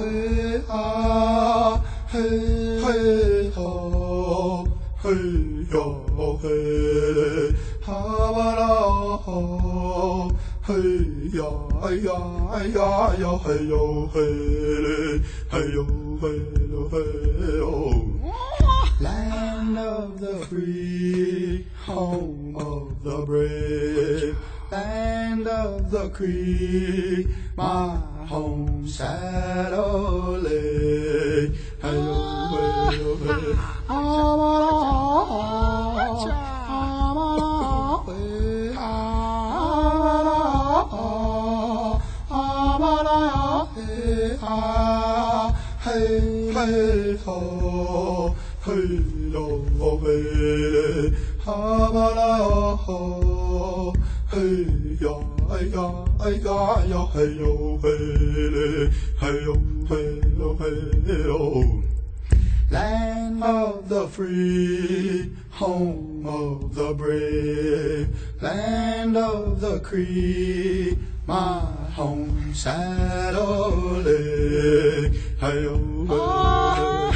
嘿啊嘿嘿吼嘿哟嘿嘞哈巴拉吼嘿呀哎呀哎呀呀嘿哟嘿嘞嘿哟嘿哟嘿哟。Land of the free, home of the brave, land of the Cree, my home saddle lay. Hey-yo, hey-yo, hey. Hey, hey, ho. Hey yo hey ha ba la ho hey ya ay ya ay ya ya hey yo hey yo hey yo. Land of the free, home of the brave, land of the Cree, my home saddle lay. Hey yo hey.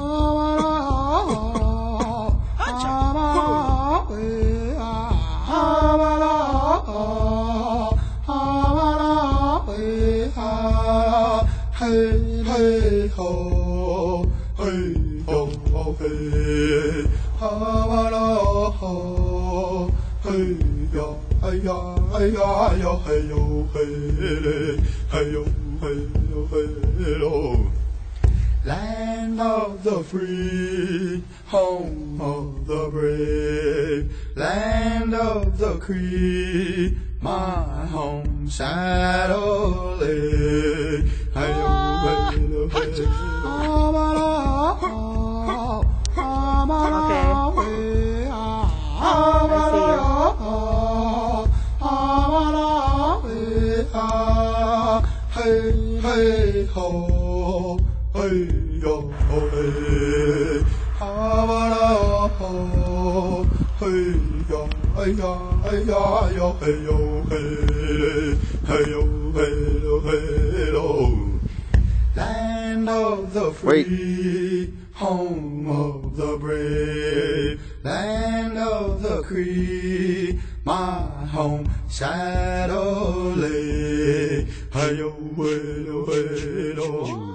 Hey, hey, ho, hey, yo, hey, ha, ba, la, ho, hey, ya, ay, ya, ay, ya, ya, hey, yo, hey, hey, yo, hey, yo, hey, yo. Land of the free, home of the brave, land of the Cree, my home saddle lay. Hey yo, hey yo, hey yo. Hey, hey, ho. Hey yo hey ha ba la ho hey ya ay ya ay ya ya hey yo hey yo hey yo. Land of the free, home of the brave, land of the Cree, my home saddle lay. Hey yo hey yo hey yo.